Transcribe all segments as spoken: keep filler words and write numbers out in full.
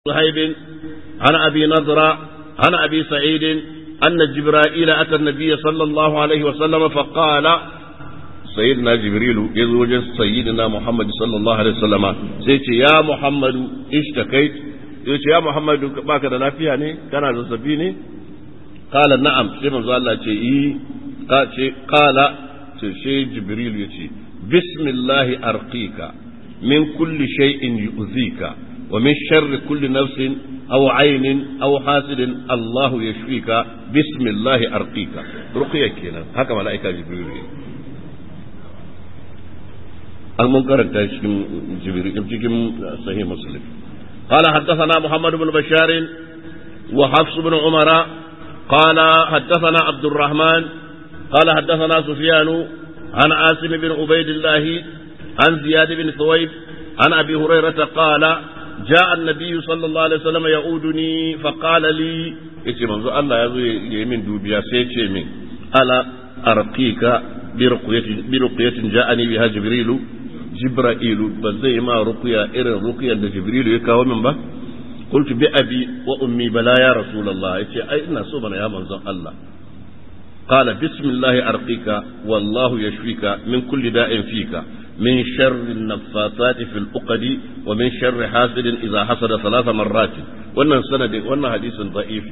صهيب عن أبي نضرة عن أبي سعيد أن جبرائيل أتى النبي صلى الله عليه وسلم فقال سيدنا جبريل يزوج سيدنا محمد صلى الله عليه وسلم سيتي يا محمد اشتكيت يقول يا محمد باك da lafiya ne kana zazzabi ne qala na'am sai manzo Allah ce yi ka ce qala ce sai jibril yace bismillah arqika min kulli shay'in yu'zika wa min sharri kulli nafsin aw 'aynin aw hasidin Allah yashfika bismillah arqika ruqya kenan haka malaika jibril ne المنكر تشكيم جبريل تشكيم صحيح مسلم قال حدثنا محمد بن بشار وحفص بن عمر قال حدثنا عبد الرحمن قال حدثنا سفيان عن عاصم بن عبيد الله عن زياد بن ثويب عن أبي هريرة قال جاء النبي صلى الله عليه وسلم يعودني فقال لي إيش منذ الله يمين دوبيا سيتشي من ألا أرقيك برقية برقية جاءني بها جبريل جبرائيل بزي ما رقية إرن رقية جبريل يكاو من با قلت بأبي وأمي بلا يا رسول الله يتي أي إنا صوبنا يا منزل الله قال بسم الله أرقيك والله يشفيك من كل داء فيك من شر النفاثات في الأقد ومن شر حاسد إذا حسد ثلاث مرات وانا سند وانا حديث ضعيف.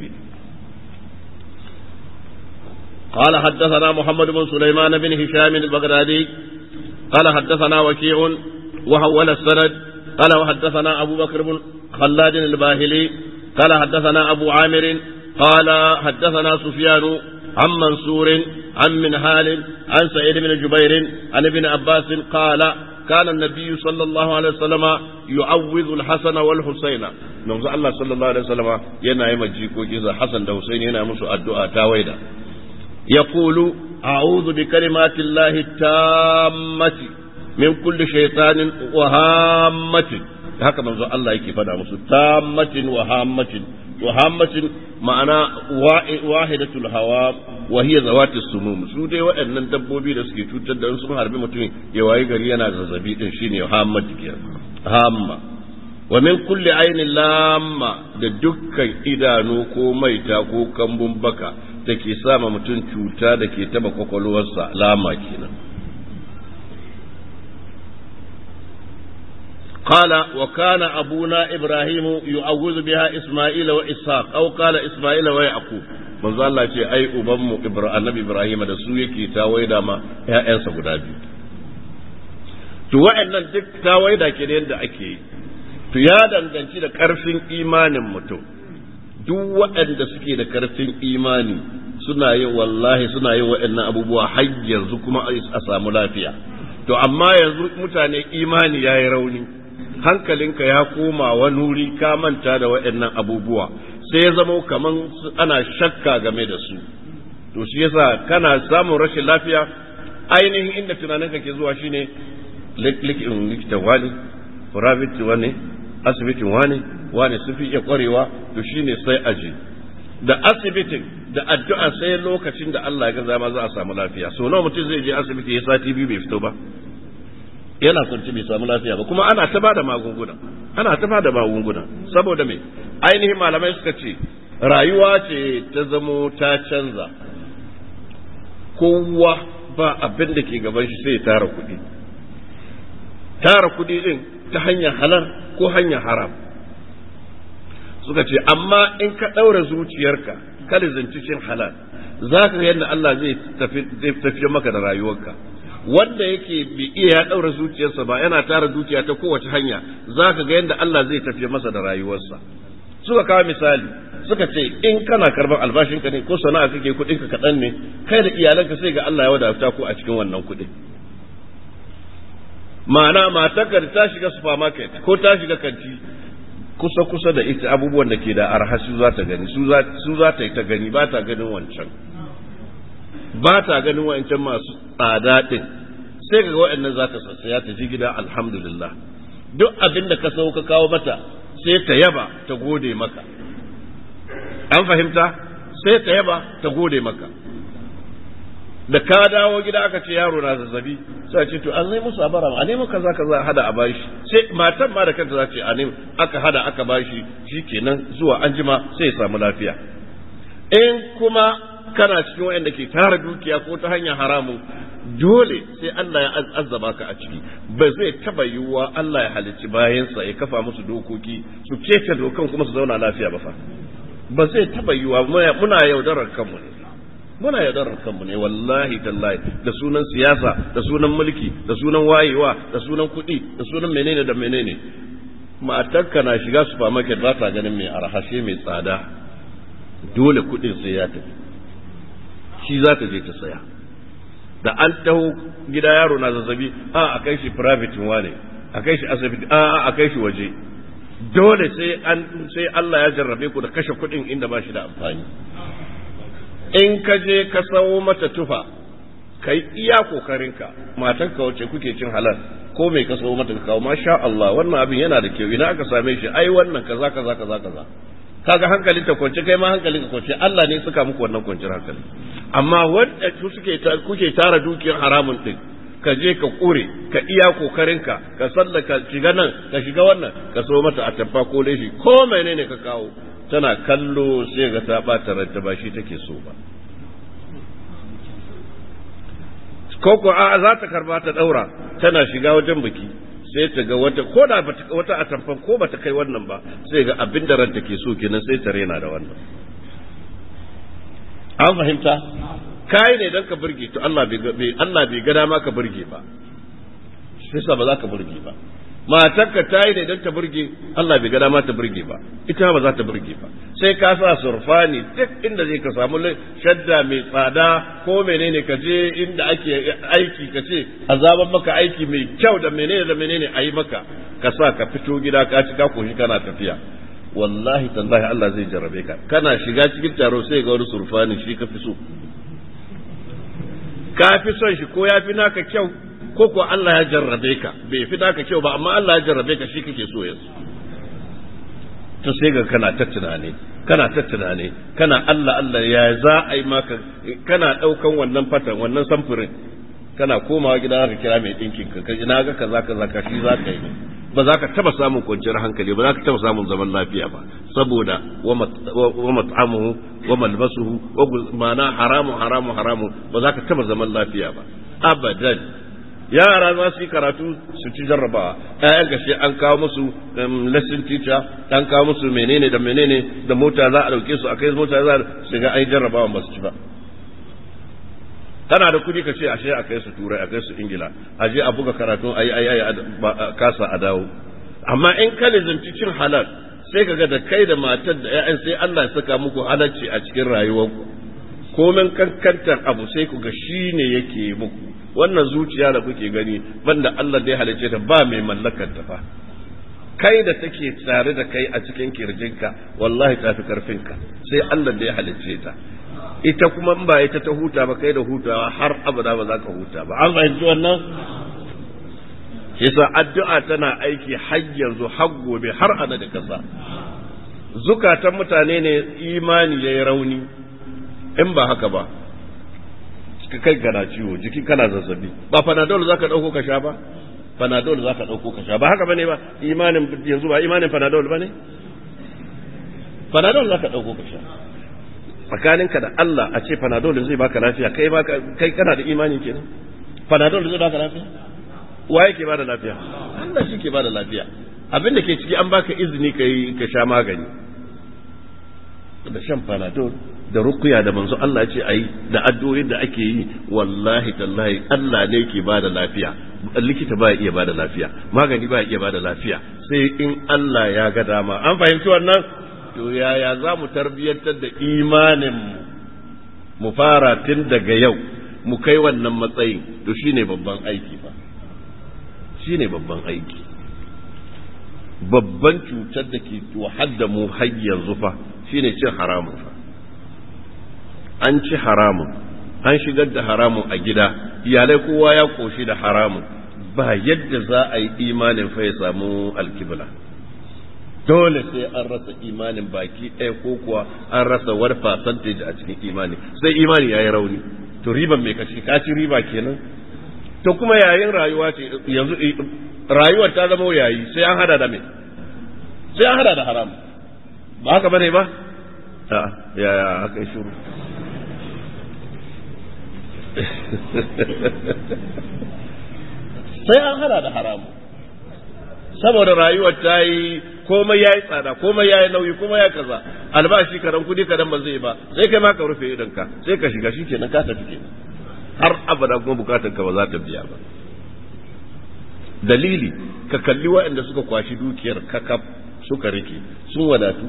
قال حدثنا محمد بن سليمان بن هشام البغدادي قال حدثنا وكيع وحول السند قال وحدثنا أبو بكر بن خلاد الباهلي قال حدثنا أبو عامر قال حدثنا سفيان عن منصور عن منهال عن سعيد بن جبير عن ابن عباس قال كان النبي صلى الله عليه وسلم يعوذ الحسن والحسين نمز الله صلى الله عليه وسلم ينا يمجيكو إذا حسن ده حسين ينا مسو الدعاء تاويدا يقول أعوذ بكلمات الله التامة من كل شيطان وهامة هكذا منذ الله يكي فدا مسو تامة وهامة وهامة معنى واحدة الهوام وهي ذوات السموم سودة وأن ندبوبي لسكي توجد أن سمها ربي متوين يواي غريانا ززبي تنشيني وهامة هامة ومن كل عين لامة دكا إذا نوكو ميتا كو كمبن بكا take sama mutum cuta da ke taba kwakwalwarsa lama kenan. Qala wa kana abuna Ibrahim yu'awwizu biha Isma'ila wa Ishaq aw qala Isma'ila wa Yaqub manzo Allah ce ai uban mu Annabi Ibrahim da su yake tawaida ma ƴaƴansa guda biyu to wa'annan duk tawaida ke da yadda ake yi to ya danganci da karfin imanin mutum duk waɗanda suke da karfin imani suna yin wallahi suna yin waɗannan abubuwa har yanzu kuma a samu lafiya to amma yanzu mutane imani ya yi rauni hankalinka ya koma wani wuri ka manta da waɗannan abubuwa sai ya zama kaman ana shakka game da su to shi yasa kana samun rashin lafiya ainihin inda tunaninka ke zuwa shine likitan wani private wani asibitin wani wani sun fi iya kwarewa to shine sai aji da asibitin da addu'a sai lokacin da Allah ya ga zama za a samu lafiya so nawa mutum zai je asibiti ya sati biyu bai fito ba yana kwanci bai samu lafiya ba kuma ana ta bada magunguna ana ta bada magunguna saboda me ainihin malamai suka ce rayuwa ce ta zamo ta canza kowa ba abin da ke gaban shi sai ya tara kuɗi tara kuɗi din ta hanyar halal ko hanyar haram suka ce amma in ka ɗaura zuciyarka kada zanci cin halal za ka ga yadda Allah zai tafi maka da rayuwarka wanda yake bi iya ya ɗaura zuciyarsa ba yana tara dukiya ta kowace hanya za ka ga yadda Allah zai tafi masa da rayuwarsa suka kawo misali suka ce in kana karban albashinka ne ko sana'a kake kuɗinka kaɗan ne kai da iyalanka sai ga Allah ya wadata ku a cikin wannan kuɗi ma'ana matarka ta shiga supermarket ko ta shiga kanti kusa-kusa da ita abubuwan da ke da arha su za ta gani su za ta yi ta gani ba ta ganin wancan ba ta ganin wancan masu tsada ɗin sai ga waɗannan za ta sassaya ta ji gida alhamdulillah duk abin da ka sau ka kawo mata sai ta yaba ta gode maka an fahimta sai ta yaba ta gode maka da ka dawo gida aka ce yaro na zazzabi sai ce to an zai musu abara a nemo kaza kaza hada a bashi sai matan ma da kanta za ce a nemo aka hada aka bashi shikenan zuwa anjima sai ya samu lafiya. In kuma kana cikin wayanda ke tara dukiya ko ta hanyar haramun dole sai Allah ya azzaba ka a ciki, ba zai taba yiwuwa Allah ya halicci bayansa ya kafa musu dokoki su kece dokan kuma su zauna lafiya ba fa, ba zai taba yiwuwa. Muna yaudarar kanmu ne muna yaudarar kanmu ne wallahi tallahi, da sunan siyasa da sunan mulki da sunan wayewa da sunan kuɗi da sunan menene da menene. Matarka na shiga supermarket ba ta ganin mai arhashe mai tsada, dole kuɗin sai ya tafi, shi za ta je ta saya. Da an taho gida yaro na zazzabi a a kai shi private wane a kai shi asibiti a a kai shi waje, dole sai an sai Allah ya jarrabe ku da kashe kuɗin inda ba shi da amfani. In ka je ka sawo mata tufa kai iya kokarinka, matan ka wace kuke cin halal ko mai ka sawo mata ka kawo masha Allah wannan abin yana da kyau, ina aka same shi ai wannan kaza kaza kaza kaza, kaga hankalin ta kwance kai ma hankalin ka kwance, Allah ne suka muku wannan kwanciyar hankali. Amma wanda su suke kuke tara dukiyar haramun din, ka je ka kure ka iya kokarinka ka sallaka shiga nan ka shiga wannan ka so mata a tabba ko leshi ko menene ka kawo, tana kallo sai ga ta bata ranta ba shi take so ba, ko ko a za ta karba ta daura tana shiga wajen biki sai ta ga wata ko da wata atamfan ko bata kai wannan ba sai ga abin da ranta ke so kenan sai ta rena da wannan. An fahimta? Kai ne dan ka burge to Allah bai Allah bai ga dama ka burge ba, sai sa ba za ka burge ba. Matarka ta yi ne dan ta burge, Allah bai ga dama ta burge ba, ita ba za ta burge ba. Sai ka sa surfani duk inda zai ka samu shadda mai tsada ko menene ka je inda ake aiki ka ce azaban maka aiki mai kyau da menene da menene a yi maka, ka sa ka fito gida ka ci ka koshi kana tafiya. Wallahi tallahi Allah zai jarrabe ka, kana shiga cikin taro sai ga wani surfani shi ka fi so, ka fi son shi ko ya fi naka kyau ko ko Allah ya jarrabe ka bai fi naka kyau ba amma Allah ya jarrabe ka shi kake so yanzu. To sai ga kana ta tunani kana ta tunani kana Allah Allah ya za a yi maka, kana daukan wannan fatan wannan samfurin kana komawa gida ka kira mai dinkin ka ina ga kaza kaza ka shi za ka yi, ba za ka taba samun kwanciyar hankali ba, za ka taba samun zaman lafiya ba, saboda wa mat'amuhu wa malbasuhu wa mana haramu haramu haramu, ba za ka taba zaman lafiya ba abadan. Yara za su yi karatu su ci jarrabawa, ƴaƴan gashi an kawo musu lesson teacher, an kawo musu menene da menene da mota za a dauke su a kai mota za su ga ai jarrabawa ba su ci ba. Kana da kudi ka ce ashe a kai su Turai a kai su Ingila, a je a buga karatu ayi ayi ayi kasa a dawo. Amma in ka lizanci cin halal sai kaga da kai da matar da ƴaƴan sai Allah ya saka muku halacci a cikin rayuwarku. Komen kankantar abu sai ku ga shine yake muku. Wannan zuciya da kuke gani banda Allah da ya halice ta ba mai mallakar ta fa. Kai da take tsare da kai a cikin kirjinka wallahi tafi karfinka sai Allah da ya halice ta. Ita kuma in ba ita ta huta ba kai da hutawa har abada ba za ka huta ba. An fahimci wannan? Yasa addu'a tana aiki har yanzu har gobe har ana da kasa. Zukatan mutane ne imani yayi rauni, in ba haka ba kai kana ciwo jiki kana zazzabi ba panadol zaka dauko ka sha ba, panadol zaka dauko ka sha ba haka bane ba, imanin yanzu ba imanin panadol bane, panadol zaka dauko ka sha. Tsakaninka da Allah a ce panadol zai baka lafiya, kai baka kai kana da imani kenan? Panadol zai baka lafiya? Wa yake bada lafiya? Allah shi ke bada lafiya. Abin da ke ciki an baka izini kai ka sha magani da shan panadol da ruqya da manzo Allah ya ce ayi da addu'o'in da ake yi, wallahi tallahi Allah ne yake bada lafiya, likita ba ya iya bada lafiya, magani ba ya iya bada lafiya sai in Allah ya ga dama. An fahimci wannan? To yaya za mu tarbiyyantar da imanin mu fara tun daga yau mu kai wannan matsayin? To shine babban aiki fa, shine babban aiki. Babban cutar da ke wahal da mu har yanzu fa shine cin haramun fa. An ci haramun, an shigar da haramun a gida, iyalai kowa ya koshi da haramun, ba yadda za a yi imanin fa ya samu alkibla. Dole sai an rasa imanin baki ɗaya ko kuwa an rasa wani percentage a cikin imani, sai imani ya yi rauni. to riban mai kaci ka ci riba kenan to kuma yayin rayuwa ce yanzu rayuwar ta zama yayi sai an hada da me sai an hada da haram ba haka bane ba a ya ya haka shiru sai an hada da haram saboda rayuwar ta yi komai yayi tsada komai yayi nauyi komai ya kaza albashi karan kudi kadan ba zai ba sai kai ma ka rufe idanka sai ka shiga shikenan ka tafi kenan har abada kuma bukatar ka ba za ta biya ba dalili ka kalli waɗanda suka kwashi dukiyar kakaf suka rike sun wadatu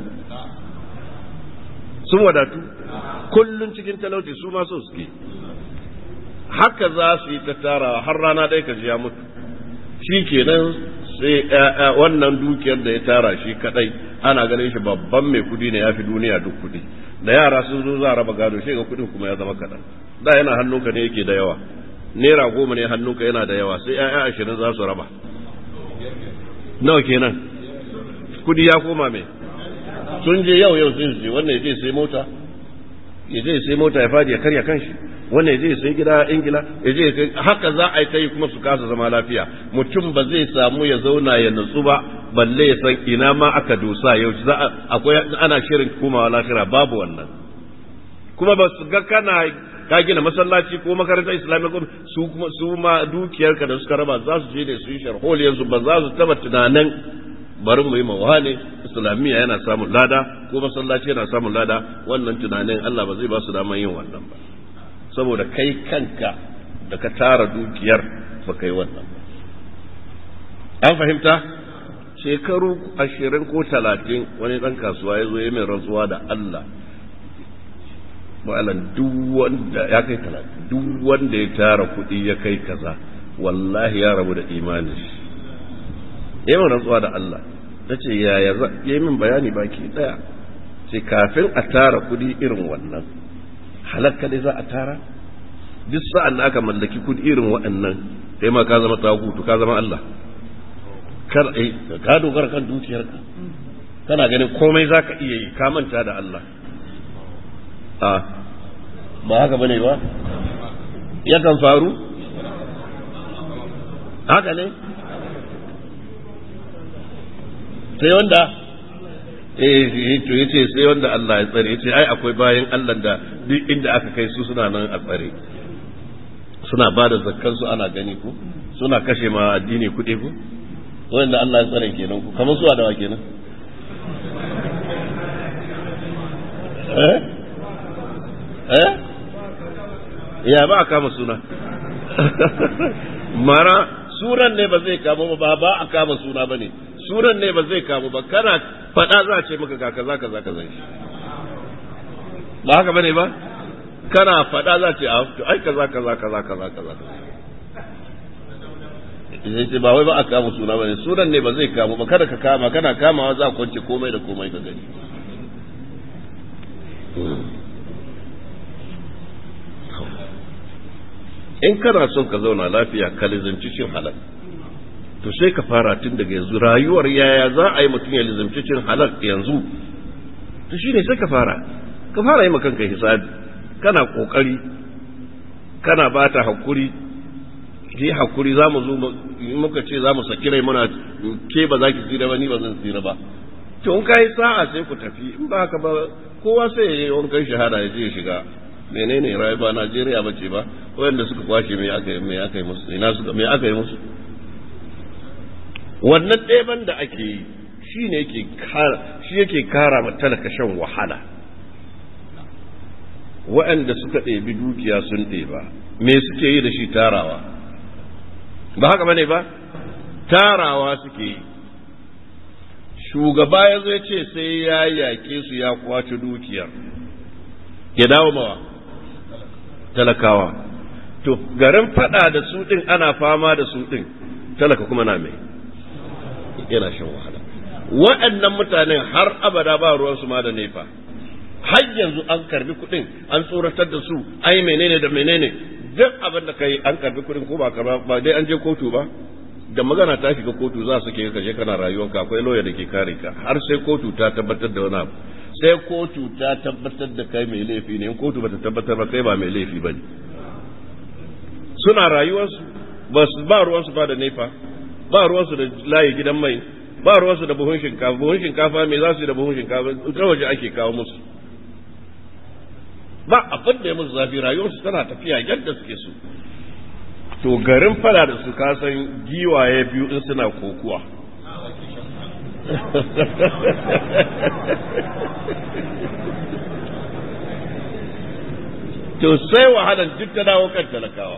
sun wadatu kullun cikin talauci su ma so suke haka za su yi ta tara har rana ɗaya ka ji ya mutu shi kenan sai wannan dukiyar da ya tara shi kadai ana ganin shi babban mai kudi ne ya fi duniya duk kudi da yara sun zo za a raba gado shi ga kudin kuma ya zama kaɗan da yana hannunka ne yake da yawa naira goma ne hannunka yana da yawa sai ya'ya ashirin za su raba nawa kenan kudi ya koma mai sun je yau yau sun je wannan ya je sai mota ya je sai mota ya fadi ya karya kanshi wannan ya je sai gida a ingila ya je haka za a yi ta yi kuma su kasa zama lafiya mutum ba zai samu ya zauna ya nutsu ba balle ya san ina ma aka dosa yau za akwai ana shirin komawa lafiya babu wannan kuma ba su ga kana ka gina masallaci ko makarantar islamiyya su kuma su ma dukiyarka da suka raba za su je da su yi sharholiyar su ba za su taba tunanin bari mu yi mawa ne islamiyya yana samun lada ko masallaci yana samun lada wannan tunanin Allah ba zai ba su daman yin wannan ba saboda kai kanka da ka tara dukiyar ba kai wannan ba an fahimta shekaru ashirin ko talatin wani dan kasuwa ya zo ya mai rantsuwa da Allah ma'alan duk wanda ya kai talatin duk wanda ya tara kuɗi ya kai kaza wallahi ya rabu da imanin shi ya mai rantsuwa da Allah ta ce yaya za ya yi min bayani baki daya sai kafin a tara kuɗi irin wannan halakka dai za a tara duk sa'an da aka mallaki kuɗi irin waɗannan sai ma ka zama tagutu ka zama Allah kar eh ka dogara kan dukiyarka kana ganin komai zaka iya yi ka manta da Allah a ba haka bane ba yakan faru haka ne sai wanda eh to yace sai wanda Allah ya tsare yace ai akwai bayan Allah da duk inda aka kai su suna nan a tsare suna bada zakkan su ana gani ku suna kashe ma addini kuɗi ku wanda Allah ya tsare kenan ku kamar su adawa kenan eh eh ya ba kama suna mara suran ne ba zai kama ba ba a kama suna bane suran ne ba zai kama ba kana fada za a ce maka ga kaza kaza kaza shi ba haka bane ba kana fada za a ce ai kaza kaza kaza kaza kaza sai ce ba wai ba a kama suna bane suran ne ba zai kama ba kada ka kama kana kamawa za a kwance komai da komai ka gani in kana son ka zauna lafiya ka lizimci cin halal to sai ka fara tun daga yanzu rayuwar yaya za a yi mutum ya lizimci cin halal yanzu to shine sai ka fara ka fara yi makanka hisabi kana kokari kana bata hakuri ki hakuri zamu zo muka ce zamu saki rai muna ke ba za ki tsira ba ni ba zan tsira ba to in kai sa'a sai ku tafi in ba haka ba kowa sai ya yi wankan shahada ya je shiga menene rayuwa Najeriya bace ba wanda suka kwashe me aka yi me aka yi musu ina suka me aka yi musu wannan ɗeban da ake yi shi ne yake kara shi yake kara ma talaka shan wahala waɗanda suka ɗebi dukiya sun ɗeba me suke yi da shi tarawa ba haka bane ba tarawa suke yi shugaba ya zo ya ce sai ya yake su ya kwace dukiyar ya dawo mawa talakawa to garin fada da su din ana fama da su din talaka kuma na mai yana shan wahala waɗannan mutanen har abada ba ruwan su ma da nefa har yanzu an karbi kuɗin an tsoratar da su ai menene da menene duk abin da kai an karbi kuɗin ko ba karba ba dai an je kotu ba da magana ta shiga kotu za su ke kaje kana rayuwarka akwai lawyer da ke kare ka har sai kotu ta tabbatar da wani abu sai kotu ta tabbatar da kai mai laifi ne in kotu bata tabbatar ba kai ba mai laifi bane suna rayuwarsu ba su ba ruwansu ba da nefa ba ruwansu da layi gidan mai ba ruwansu da buhun shinkafa buhun shinkafa me za su yi da buhun shinkafa ta waje ake kawo musu ba abin da ya musu zafi rayuwarsu tana tafiya yadda suke so to garin fada da su kasan giwaye biyu in suna kokuwa to sai wahalar duk ta dawo kan talakawa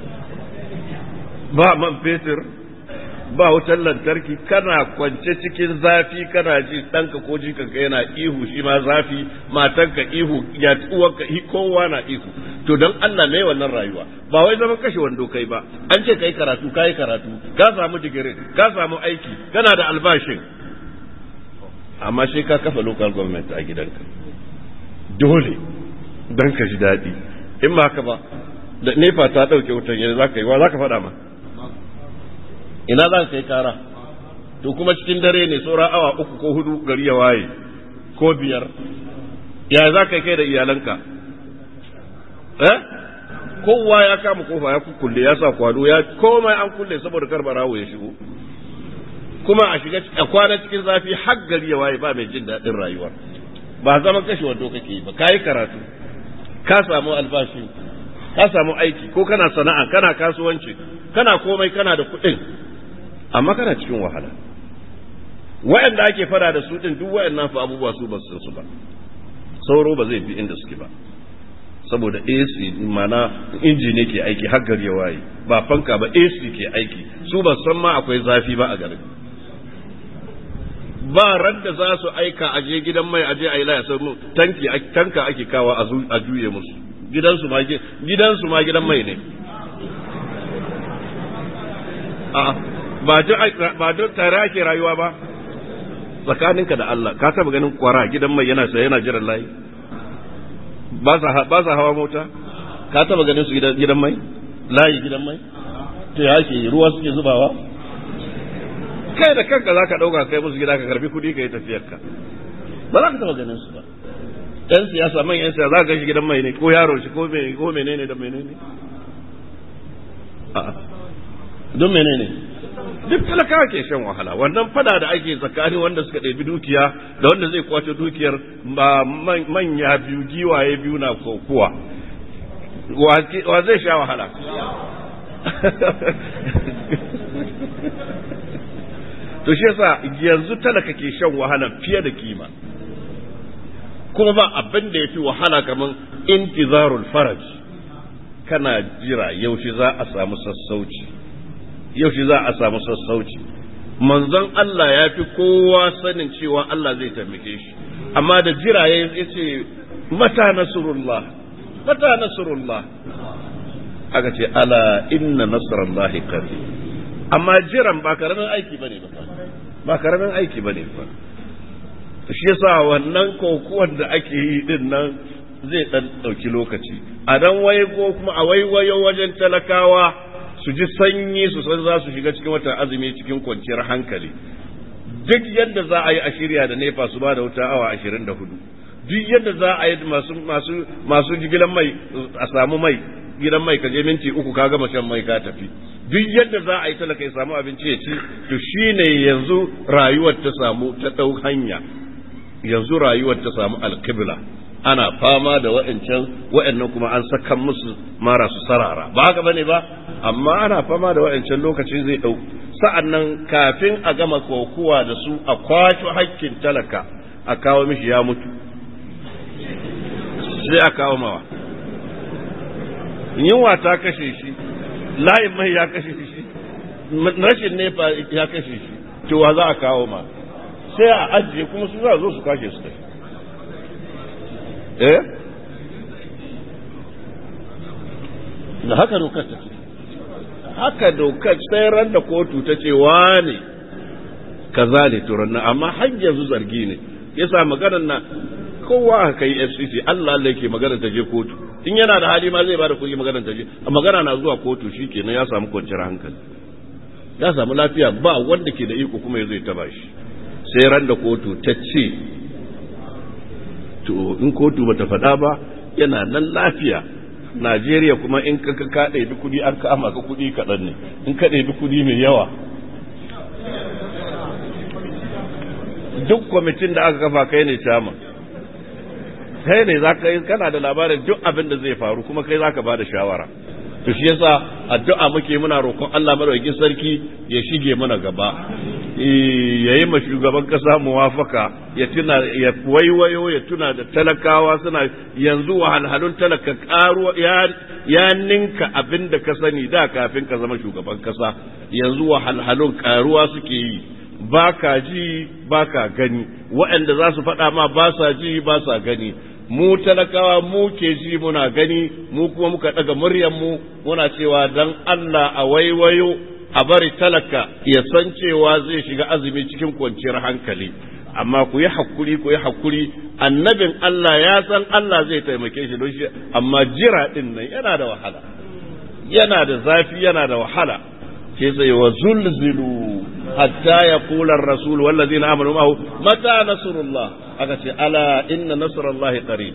ba man fetur ba wutar lantarki kana kwance cikin zafi kana ji ɗanka ko jikanka yana ihu shi ma zafi matanka ihu ya uwanka kowa na ihu to don Allah ne wannan rayuwa ba wai zaman kashe wando kai ba an ce kai karatu kai karatu ka samu digirin ka samu aiki kana da albashin amma sai ka kafa local government a gidanka dole don ka ji daɗi in ba haka ba da nefa ta ɗauke wutan yanzu za ka yi wa za ka faɗa ma ina za ka kai kara to kuma cikin dare ne sauran awa uku ko hudu gari ya waye ko biyar ya za ka kai da iyalanka eh kowa ya kama kofa ya kulle ya sa kwado ya komai an kulle saboda kar barawo ya shigo kuma a shiga a kwana cikin zafi har gari ya waye ba mai jin daɗin rayuwa ba zaman kashe wando kake ba kai karatu ka samu albashi ka samu aiki ko kana sana'a kana kasuwanci kana komai kana da kuɗin amma kana cikin wahala wayanda ake fara da su din duk wayannan fa abubuwa su ba su su ba sauro ba zai bi inda suke ba saboda A C mana inji ne ke aiki har gari ya waye ba fanka ba A C ke aiki su ba san ma akwai zafi ba a garin ba ran da za su aika aje gidan mai aje a yi laya sai tanki tanka ake kawa a juye musu gidansu ma gidansu ma gidan mai ne a ba duk ba duk tare ake rayuwa ba tsakaninka da Allah ka taba ganin kwara gidan mai yana sai yana jiran layi ba sa ba sa hawa mota ka taba ganin su gidan mai layi gidan mai to ya ke ruwa suke zubawa kai da kanka zaka dauka kai musu gida ka karbi kudi kai tafiyar ka ba za ka taba ganin su ba yan siyasa man yan siyasa za ka shi gidan mai ne ko yaro shi ko menene ko menene da menene a'a don menene duk talakawa ke shan wahala wannan fada da ake tsakanin wanda suka ɗabi dukiya da wanda zai kwace dukiyar ba manya biyu giwaye biyu na kokuwa wa zai sha wahala to shi yasa yanzu talaka ke shan wahala fiye da kima kuma ba abin da ya fi wahala kamar intizarul faraj kana jira yaushe za a samu sassauci yaushe za a samu sassauci manzon Allah ya fi kowa sanin cewa Allah zai taimake shi amma da jira ya ce mata nasrullah mata nasrullah aka ce ala inna nasrallahi qarib amma jiran ba karamin aiki bane ba ba karamin aiki bane ba shi yasa wannan kokuwan da ake yi din nan zai dan dauki lokaci a dan waye ko kuma a waiwayo wajen talakawa su ji sanyi su san za su shiga cikin watan azumi cikin kwanciyar hankali duk yadda za a yi a shirya da nefa su ba da wuta awa ashirin da hudu duk yadda za a yi masu masu masu jigilan mai a samu mai gidan mai ka je minti uku ka gama shan mai ka tafi duk yadda za a yi talaka ya samu abinci ya ci to shine yanzu rayuwar ta samu ta dau hanya yanzu rayuwar ta samu alqibla ana fama da wa'ancan wa'annan kuma an saka musu mara su sarara ba haka bane ba amma ana fama da wa'ancan lokacin zai dau sa'annan kafin a gama kokuwa da su a kwato hakkin talaka a kawo mishi ya mutu sai a kawo mawa yunwa ta kashe shi layin mai ya kashe shi rashin nefa ya kashe shi to wa za a kawo ma sai a ajiye kuma su za zo su kashe su tafi eh da haka dokar ta ce haka dokar sai ran da kotu ta ce wane kaza ne turanna amma har yanzu zargi ne yasa maganar na kowa aka yi F C C Allah Allah yake magana ta je kotu in yana da hali ma zai bada kuɗi magana ta je magana na zuwa kotu shikenan ya samu kwanciyar hankali ya samu lafiya ba wanda ke da iko kuma yazo ya taba shi sai ran da kotu ta ce to in kotu bata faɗa ba yana nan lafiya Najeriya kuma in ka ka ɗebi kuɗi an kama ka kuɗi kaɗan ne, in ka ɗebi kuɗi mai yawa duk kwamitin da aka kafa kai ne chairman, kai ne za ka yi, kana da labarin duk abin da zai faru kuma kai za ka ba da shawara. To shi yasa addu'a muke muna roƙon Allah madaukakin sarki ya shige mana gaba, ya yi ma shugaban kasa muwafaka, ya tuna ya waiwayo ya tuna da talakawa suna yanzu wahalhalun talaka karuwa ya, ya ninka abin da ka sani da kafin ka zama shugaban kasa, yanzu wahalhalun karuwa suke yi, ba ka ji ba ka gani, waɗanda za su faɗa ma ba sa ji ba sa gani. Mu talakawa mu ke ji muna gani, mu kuma muka ɗaga muryarmu muna cewa dan Allah a waiwayo a bari talaka ya san cewa zai shiga azumi cikin kwanciyar hankali. Amma ku yi hakuri ku yi hakuri, annabin Allah ya san Allah zai taimake shi don shi, amma jira din nan yana da wahala, yana da zafi, yana da wahala. Sai sai wa zulzilu hatta yaqula ar-rasul wal ladina amanu ma'ahu mata nasrullah, aka ce ala inna nasrallahi qarib.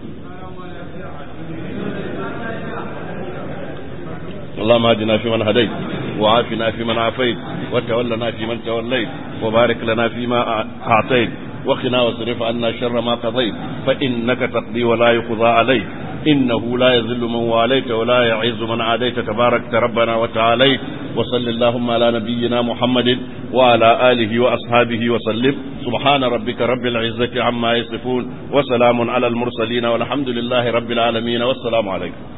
اللهم اهدنا فيمن هديت وعافنا فيمن عافيت وتولنا فيمن توليت وبارك لنا فيما أعطيت وقنا واصرف عنا شر ما قضيت فإنك تقضي ولا يقضى عليك إنه لا يذل من واليت ولا يعز من عاديت تبارك ربنا وتعاليت وصل اللهم على نبينا محمد وعلى آله وأصحابه وسلم سبحان ربك رب العزة عما يصفون وسلام على المرسلين والحمد لله رب العالمين والسلام عليكم.